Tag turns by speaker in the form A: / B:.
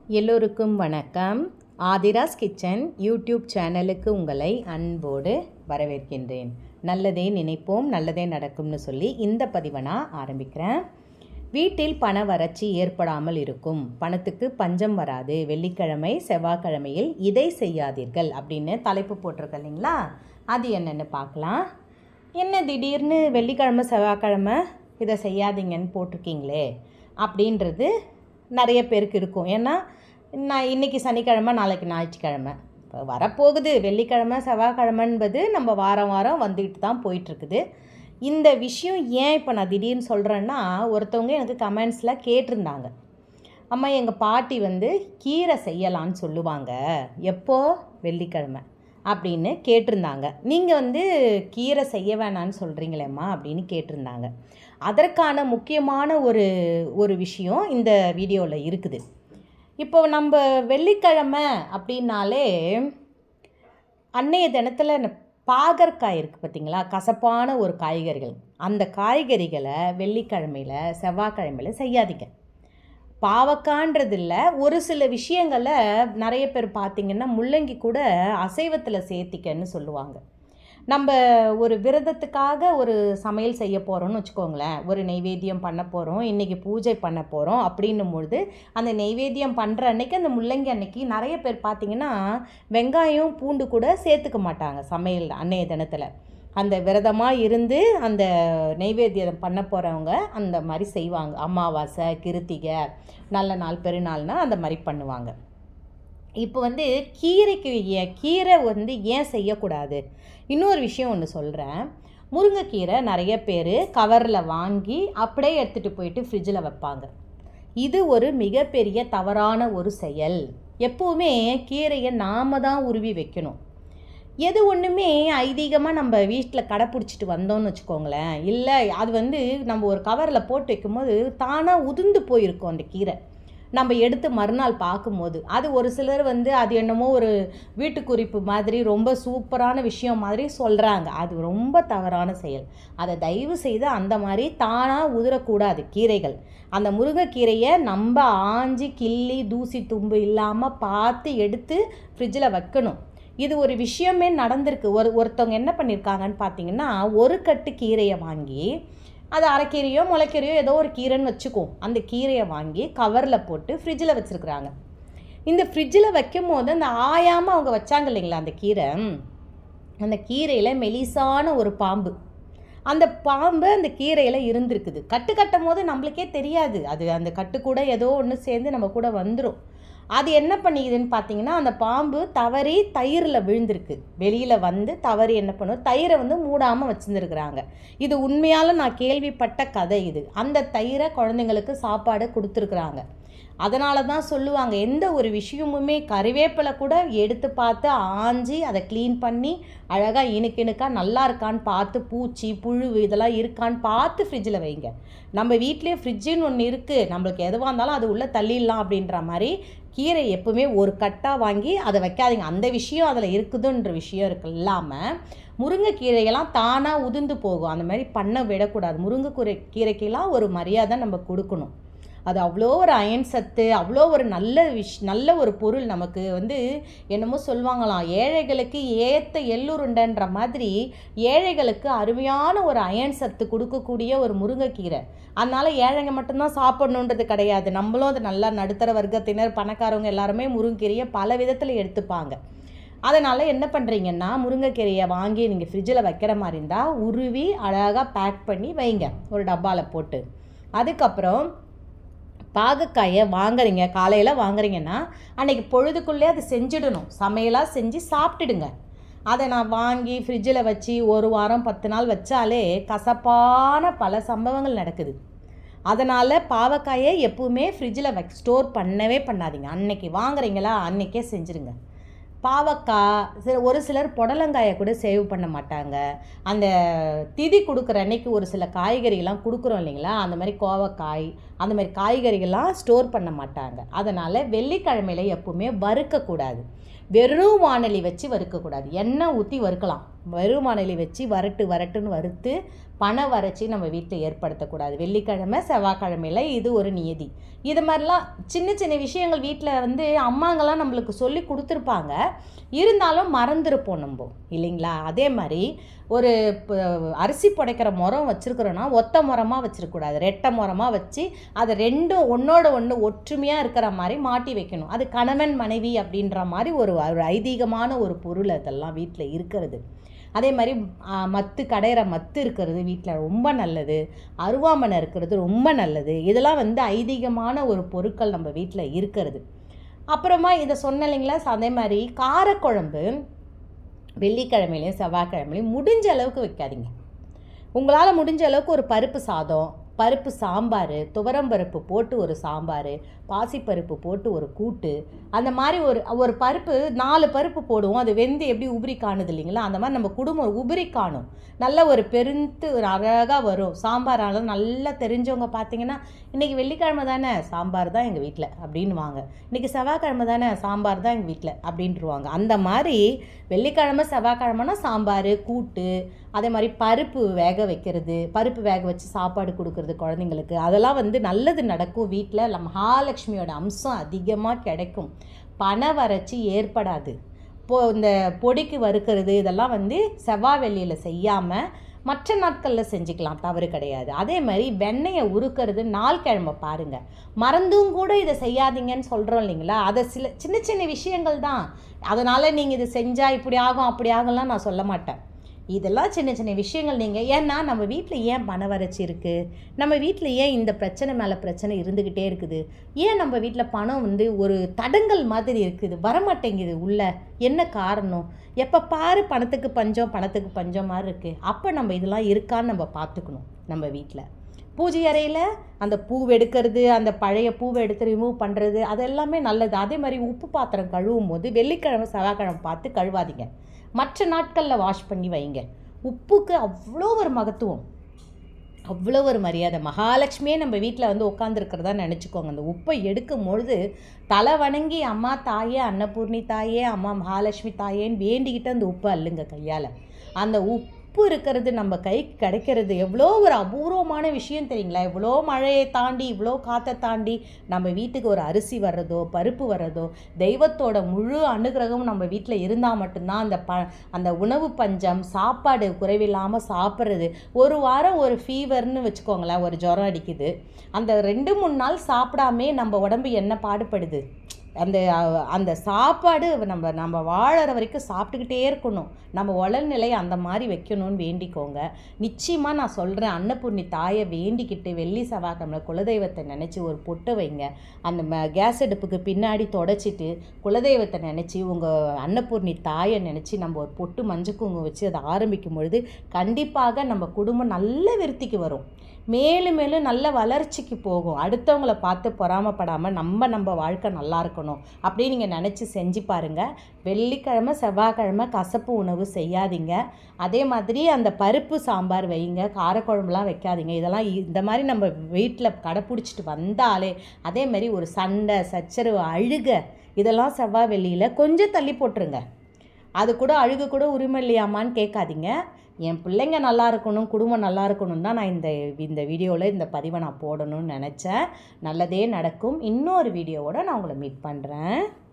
A: எல்லோருக்கும் வணக்கம். Aadhira's kitchen YouTube சேனலுக்கு உங்களை அன்போடு வரவேற்கின்றேன். நல்லதே நினைப்போம் நல்லதே நடக்கும்னு சொல்லி இந்த பதிவை நான் ஆரம்பிக்கிறேன். வீட்டில் பண வறட்சி ஏற்படாமல் இருக்கும், பணத்துக்கு பஞ்சம் வராது, வெள்ளிக்கிழமை செவ்வாய்க்கிழமையில் இதை செய்யாதீர்கள் அப்படின்னு தலைப்பு போட்டிருக்க இல்லைங்களா? அது என்னென்னு பார்க்கலாம். என்ன திடீர்னு வெள்ளிக்கிழமை செவ்வாய்க்கிழமை இதை செய்யாதீங்கன்னு போட்டிருக்கீங்களே அப்படின்றது நிறைய பேருக்கு இருக்கும். ஏன்னா நான் இன்றைக்கி சனிக்கிழமை நாளைக்கு ஞாயிற்றுக்கிழமை இப்போ வரப்போகுது. வெள்ளிக்கிழமை செவ்வாய்க்கிழமை என்பது நம்ம வாரம் வாரம் வந்துக்கிட்டு தான் போயிட்டுருக்குது. இந்த விஷயம் ஏன் இப்போ நான் திடீர்னு சொல்கிறேன்னா, ஒருத்தவங்க எனக்கு கமெண்ட்ஸில் கேட்டிருந்தாங்க, அம்மா எங்கள் பாட்டி கீரை செய்யலான்னு சொல்லுவாங்க, எப்போ வெள்ளிக்கிழமை அப்படின்னு கேட்டிருந்தாங்க. நீங்கள் கீரை செய்ய வேணான்னு சொல்கிறீங்களேம்மா அப்படின்னு கேட்டிருந்தாங்க. அதற்கான முக்கியமான ஒரு விஷயம் இந்த வீடியோவில் இருக்குது. இப்போ நம்ம வெள்ளிக்கிழமை அப்படின்னாலே அன்னைய தினத்தில் பாகற்காய் இருக்குது பார்த்திங்களா, கசப்பான ஒரு காய்கறிகள். அந்த காய்கறிகளை வெள்ளிக்கிழமையில் செவ்வாய்க்கிழமையில் செய்யாதீங்க. பாவக்கான்றது இல்லை, ஒரு சில விஷயங்களை நிறைய பேர் பார்த்திங்கன்னா முள்ளங்கி கூட அசைவத்தில் சேர்த்திக்கன்னு சொல்லுவாங்க. நம்ம ஒரு விரதத்துக்காக ஒரு சமையல் செய்ய போகிறோம்னு வச்சுக்கோங்களேன், ஒரு நெய்வேத்தியம் பண்ண போகிறோம், இன்றைக்கி பூஜை பண்ண போகிறோம் அப்படின்னும் பொழுது அந்த நெய்வேத்தியம் பண்ணுற அன்னைக்கு அந்த முள்ளங்கி அன்னைக்கு நிறைய பேர் பார்த்திங்கன்னா வெங்காயம் பூண்டு கூட சேர்த்துக்க மாட்டாங்க சமையல் அன்னைய தினத்தில். அந்த விரதமாக இருந்து அந்த நெய்வேத்தியம் பண்ண போகிறவங்க அந்த மாதிரி செய்வாங்க. அமாவாசை கிருத்திகை நல்ல நாள் பெருநாள்னால் அந்த மாதிரி பண்ணுவாங்க. இப்போ கீரை ஏன் செய்யக்கூடாது? இன்னொரு விஷயம் ஒன்று சொல்கிறேன். முருங்கைக்கீரை நிறைய பேர் கவரில் வாங்கி அப்படியே எடுத்துகிட்டு போயிட்டு ஃப்ரிட்ஜில் வைப்பாங்க. இது ஒரு மிகப்பெரிய தவறான ஒரு செயல். எப்போவுமே கீரையை நாம் தான் உருவி வைக்கணும். எது ஒன்றுமே ஐதீகமாக நம்ம வீட்டில் கடைப்பிடிச்சிட்டு வந்தோம்னு வச்சுக்கோங்களேன், இல்லை அது நம்ம ஒரு கவரில் போட்டு வைக்கும்போது தானாக உதிர்ந்து போயிருக்கும் அந்த கீரை. நம்ம எடுத்து மறுநாள் பார்க்கும்போது அது ஒரு சிலர் அது என்னமோ ஒரு வீட்டு குறிப்பு மாதிரி ரொம்ப சூப்பரான விஷயம் மாதிரி சொல்கிறாங்க. அது ரொம்ப தவறான செயல். அதை தயவு செய்து அந்த மாதிரி தானாக உதிரக்கூடாது கீரைகள். அந்த முருங்கைக்கீரையை நம்ம ஆஞ்சி கிள்ளி தூசி தும்பு இல்லாமல் பார்த்து எடுத்து ஃப்ரிட்ஜில் வைக்கணும். இது ஒரு விஷயமே நடந்திருக்கு. ஒருத்தவங்க என்ன பண்ணியிருக்காங்கன்னு பார்த்தீங்கன்னா, ஒரு கட்டு கீரையை வாங்கி, அது அரைக்கீரையோ முளைக்கீரையோ ஏதோ ஒரு கீரைன்னு வச்சுக்கோம், அந்த கீரையை வாங்கி கவரில் போட்டு ஃப்ரிட்ஜில் வச்சுருக்குறாங்க. இந்த ஃப்ரிட்ஜில் வைக்கும் போது அந்த ஆயாமல் அவங்க வச்சாங்க இல்லைங்களா அந்த கீரை, அந்த கீரையில் மெலிசான ஒரு பாம்பு, அந்த பாம்பு அந்த கீரையில் இருந்திருக்குது. கட்டு கட்டும் போது நம்மளுக்கே தெரியாது, அது அந்த கட்டு கூட ஏதோ ஒன்று சேர்ந்து நம்ம கூட வந்துடும். அது என்ன பண்ணிக்குதுன்னு பார்த்தீங்கன்னா, அந்த பாம்பு தவறி தயிரில் விழுந்திருக்கு. வெளியில் தவறி என்ன பண்ணும், தயிரை மூடாமல் வச்சுருந்துருக்குறாங்க. இது உண்மையால் நான் கேள்விப்பட்ட கதை இது. அந்த தயிரை குழந்தைங்களுக்கு சாப்பாடு கொடுத்துருக்குறாங்க. அதனால தான் சொல்லுவாங்க, எந்த ஒரு விஷயமுமே கறிவேப்பிலை கூட எடுத்து பார்த்து ஆஞ்சி அதை க்ளீன் பண்ணி அழகாக இணுக்காக நல்லா இருக்கான்னு பார்த்து, பூச்சி புழு இதெல்லாம் இருக்கான்னு பார்த்து ஃப்ரிட்ஜில் வைங்க. நம்ம வீட்லேயே ஃப்ரிட்ஜுன்னு ஒன்று இருக்குது, நம்மளுக்கு எதுவாக இருந்தாலும் அது உள்ளே தள்ளிடலாம் அப்படின்ற மாதிரி கீரை எப்பவுமே ஒரு கட்டாக வாங்கி அதை வைக்காதீங்க. அந்த விஷயம் அதில் இருக்குதுன்ற விஷயம் இல்லாமல் முருங்கைக்கீரையெல்லாம் தானாக உதிர்ந்து போகும். அந்த மாதிரி பண்ண விடக்கூடாது. கீரைக்கெல்லாம் ஒரு மரியாதை நம்ம கொடுக்கணும். அது அவ்வளோ ஒரு அயன் சத்து, அவ்வளோ ஒரு நல்ல ஒரு பொருள். நமக்கு என்னமோ சொல்லுவாங்களாம், ஏழைகளுக்கு ஏற்ற எள்ளுருண்டன்ற மாதிரி ஏழைகளுக்கு அருமையான ஒரு அயன் சத்து கொடுக்கக்கூடிய ஒரு முருங்கைக்கீரை. அதனால் ஏழைங்க மட்டும்தான் சாப்பிடணுன்றது கிடையாது. நம்மளும் அது நல்லா நடுத்தர வர்க்கத்தினர் பணக்காரவங்க எல்லாருமே முருங்கைக்கீரையை பல விதத்தில் எடுத்துப்பாங்க. அதனால் என்ன பண்ணுறீங்கன்னா, முருங்கைக்கீரையை வாங்கி நீங்கள் ஃப்ரிட்ஜில் வைக்கிற மாதிரி இருந்தால் உருவி அழகாக பேக் பண்ணி வைங்க ஒரு டப்பாவில் போட்டு. அதுக்கப்புறம் பாகக்காயை வாங்குறீங்க, காலையில் வாங்குறீங்கன்னா அன்றைக்கி பொழுதுக்குள்ளே அது செஞ்சிடணும். சமையலாக செஞ்சு சாப்பிட்டுடுங்க. அதை நான் வாங்கி ஃப்ரிட்ஜில் வச்சு ஒரு வாரம் 10 நாள் வச்சாலே கசப்பான பல சம்பவங்கள் நடக்குது. அதனால் பாவக்காயை எப்பவுமே ஃப்ரிட்ஜில் ஸ்டோர் பண்ணவே பண்ணாதீங்க. அன்னைக்கு வாங்குறீங்களா அன்றைக்கே செஞ்சுருங்க. பாவக்காய் ஒரு சிலர் புடலங்காயை கூட சேவ் பண்ண மாட்டாங்க. அந்த திதி கொடுக்குற அன்னைக்கு ஒரு சில காய்கறிலாம் கொடுக்குறோம் இல்லைங்களா, அந்த மாதிரி கோவக்காய் அந்த மாதிரி காய்கறிகள்லாம் ஸ்டோர் பண்ண மாட்டாங்க. அதனால் வெள்ளிக்கிழமையில் எப்பவுமே வறுக்கக்கூடாது. வெறும் வாணலி வச்சு வறுக்கக்கூடாது. எண்ணெய் ஊற்றி வறுக்கலாம். வெறும் வாணலி வச்சு வரட்டுன்னு வறுத்து பனை வரைச்சி நம்ம வீட்டில் ஏற்படுத்தக்கூடாது. வெள்ளிக்கிழமை செவ்வாய்க்கிழமையில் இது ஒரு நியதி. இது மாதிரிலாம் சின்ன சின்ன விஷயங்கள் வீட்டில் அம்மாங்கெல்லாம் நம்மளுக்கு சொல்லி கொடுத்துருப்பாங்க. இருந்தாலும் மறந்துருப்போம் நம்ம, இல்லைங்களா? அதே மாதிரி ஒரு அரிசி புடைக்கிற முறம் வச்சுருக்குறோன்னா ஒத்த முறமாக வச்சுருக்கக்கூடாது. ரெட்டை முறமாக வச்சு அதை ரெண்டும் ஒன்றோட ஒன்று ஒற்றுமையாக இருக்கிற மாதிரி மாட்டி வைக்கணும். அது கணவன் மனைவி அப்படின்ற மாதிரி ஒரு ஐதீகமான ஒரு பொருள் அதெல்லாம் வீட்டில் இருக்கிறது. அதே மாதிரி மத்து கடையிற மத்து இருக்கிறது வீட்டில் ரொம்ப நல்லது. அருவாமனை இருக்கிறது ரொம்ப நல்லது. இதெல்லாம் ஐதீகமான ஒரு பொருட்கள் நம்ம வீட்டில் இருக்கிறது. அப்புறமா இதை சொன்ன இல்லைங்களா, அதே மாதிரி காரக்குழம்பு வெள்ளிக்கிழமையிலையும் செவ்வாய்க்கிழமையிலையும் முடிஞ்ச அளவுக்கு வைக்காதீங்க. உங்களால் முடிஞ்ச அளவுக்கு ஒரு பருப்பு சாதம், பருப்பு சாம்பார், துவரம்பருப்பு போட்டு ஒரு சாம்பார், பாசிப்பருப்பு போட்டு ஒரு கூட்டு, அந்த மாதிரி ஒரு பருப்பு 4 பருப்பு போடுவோம். அது வெந்து எப்படி உபரி காணுது இல்லைங்களா, அந்த மாதிரி நம்ம குடும்பம் உபரி காணும். நல்ல ஒரு பெருந்து ஒரு அழகாக வரும். சாம்பாரால் நல்லா தெரிஞ்சவங்க பார்த்தீங்கன்னா, இன்றைக்கி வெள்ளிக்கிழமை தானே சாம்பார் தான் எங்கள் வீட்டில் அப்படின்வாங்க. இன்றைக்கி செவ்வாய்க்கிழமை தானே சாம்பார் தான் எங்கள் வீட்டில் அப்படின்ட்டுருவாங்க. அந்த மாதிரி வெள்ளிக்கிழமை செவ்வாய்க்கிழமைனா சாம்பார், கூட்டு, அதே மாதிரி பருப்பு வேக வைக்கிறது, பருப்பு வேக வச்சு சாப்பாடு கொடுக்குறது குழந்தைங்களுக்கு, அதெல்லாம் நல்லது நடக்கும். வீட்டில் மகாலட்சுமியோட அம்சம் அதிகமாக கிடைக்கும். பனை வறட்சி ஏற்படாது. இந்த பொடிக்கு வறுக்கிறது இதெல்லாம் செவ்வாய் வெள்ளியில் செய்யாமல் மற்ற நாட்களில் செஞ்சுக்கலாம், தவறு கிடையாது. அதே மாதிரி வெண்ணெயை உருக்கிறது நாள் கிழமை பாருங்கள். மறந்தும் கூட இதை செய்யாதீங்கன்னு சொல்கிறோம் இல்லைங்களா, அதை சில சின்ன சின்ன விஷயங்கள் தான். அதனால் நீங்கள் இது செஞ்சால் இப்படி ஆகும் அப்படி ஆகும்லாம் நான் சொல்ல மாட்டேன். இதெல்லாம் சின்ன சின்ன விஷயங்கள். நீங்கள் ஏன்னா நம்ம வீட்டில் ஏன் பண வறட்சி இருக்குது, நம்ம வீட்டில் ஏன் இந்த பிரச்சனை மேலே பிரச்சனை இருந்துக்கிட்டே இருக்குது, ஏன் நம்ம வீட்டில் பணம் ஒரு தடங்கல் மாதிரி இருக்குது, வரமாட்டேங்குது உள்ள, என்ன காரணம்? எப்போ பாரு பணத்துக்கு பஞ்சம் மாதிரி இருக்குது. அப்போ நம்ம இதெல்லாம் இருக்கான்னு நம்ம பார்த்துக்கணும். நம்ம வீட்டில் பூஜை அறையில் அந்த பூவை எடுக்கிறது, அந்த பழைய பூவை எடுத்து ரிமூவ் பண்ணுறது, அதெல்லாமே நல்லது. அதே மாதிரி உப்பு பாத்திரம் கழுவும் போது வெள்ளிக்கிழமை செவ்வாய்க்கிழமை பார்த்து கழுவாதீங்க. மற்ற நாட்களில் வாஷ் பண்ணி வைங்க. உப்புக்கு அவ்வளோ ஒரு மகத்துவம், அவ்வளோ ஒரு மரியாதை. மகாலட்சுமியே நம்ம வீட்டில் உட்காந்துருக்கிறதா நினச்சிக்கோங்க. அந்த உப்பை எடுக்கும் பொழுது தலை வணங்கி அம்மா தாயே, அன்னபூர்ணி தாயே, அம்மா மகாலட்சுமி தாயேன்னு வேண்டிக்கிட்டு அந்த உப்பை அள்ளுங்க கையால். அந்த உப்பு இருக்கிறது நம்ம கைக்கு கிடைக்கிறது எவ்வளோ ஒரு அபூர்வமான விஷயம் தெரியுங்களா? எவ்வளோ மழையை தாண்டி, இவ்வளோ காற்றை தாண்டி நம்ம வீட்டுக்கு ஒரு அரிசி வர்றதோ, பருப்பு வர்றதோ, தெய்வத்தோட முழு அனுகிரகம் நம்ம வீட்டில் இருந்தால் மட்டும்தான் அந்த உணவு பஞ்சம், சாப்பாடு குறைவில்லாமல் சாப்பிட்றது. ஒரு வாரம் ஒரு ஃபீவர்னு வச்சுக்கோங்களேன், ஒரு ஜுரம் அடிக்குது, அந்த 2-3 நாள் சாப்பிடாமே நம்ம உடம்பு என்ன பாடுபடுது. அந்த சாப்பாடு நம்ம வாழற வரைக்கும் சாப்பிட்டுக்கிட்டே இருக்கணும். நம்ம உடல்நிலை அந்த மாதிரி வைக்கணும்னு வேண்டிக்கோங்க. நிச்சயமாக நான் சொல்கிறேன், அன்னபூர்ணி தாயை வேண்டிக்கிட்டு வெள்ளி செவ்வாய்க்கிழமை குலதெய்வத்தை நினச்சி ஒரு பொட்டை வைங்க. அந்த கேஸ் அடுப்புக்கு பின்னாடி தொடச்சிட்டு குலதெய்வத்தை நினச்சி உங்கள் அன்னபூர்ணி தாயை நினச்சி நம்ம ஒரு பொட்டு மஞ்சள் குங்குமம் வச்சு அதை ஆரம்பிக்கும் பொழுது கண்டிப்பாக நம்ம குடும்பம் நல்ல விருத்திக்கு வரும். மேலும் மேலும் நல்ல வளர்ச்சிக்கு போகும். அடுத்தவங்களை பார்த்து பொறாமப்படாமல் நம்ம வாழ்க்கை நல்லா இருக்கணும் அப்படின்னு நீங்கள் நினச்சி செஞ்சு பாருங்கள். வெள்ளிக்கிழமை செவ்வாய்க்கிழமை கசப்பு உணவு செய்யாதீங்க. அதே மாதிரி அந்த பருப்பு சாம்பார் வைங்க, காரக்குழம்புலாம் வைக்காதீங்க. இதெல்லாம் இந்த மாதிரி நம்ம வீட்டில் கடைப்பிடிச்சிட்டு வந்தாலே, அதே மாதிரி ஒரு சண்டை சச்சரவு அழுக இதெல்லாம் செவ்வாய் வெள்ளியில் கொஞ்சம் தள்ளி போட்டுருங்க. அது கூட அழுக கூட உரிமை இல்லையாமான்னு கேட்காதீங்க. என் பிள்ளைங்க நல்லா இருக்கணும், குடும்பம் நல்லா இருக்கணும் தான் நான் இந்த வீடியோவில் இந்த பதிவை நான் போடணும்னு நினச்சேன். நல்லதே நடக்கும். இன்னொரு வீடியோவோடு நான் உங்களை மீட் பண்ணுறேன்.